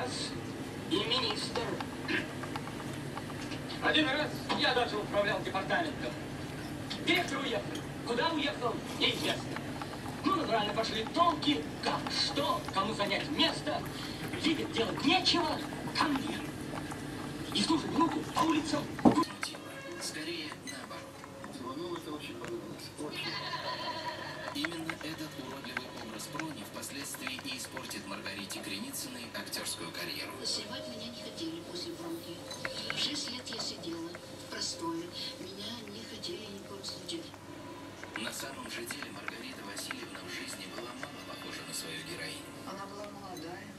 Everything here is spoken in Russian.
вас и министр. Один раз я даже управлял департаментом. Директор уехал. Куда уехал, неизвестно. Ну, натурально пошли толки, как, что, кому занять место. Видит, делать нечего, ко мне. И в ту же минуту по улицам... Скорее наоборот. Ну, это очень понравилось. Очень. Именно этот уродливый образ Прони впоследствии и испортит Маргарите Креницыной актерскую карьеру. Снимать меня не хотели после бронки. 6 лет я сидела в простое. Меня не хотели ни в коем случае. На самом же деле Маргарита Васильевна в жизни была мало похожа на свою героиню. Она была молодая.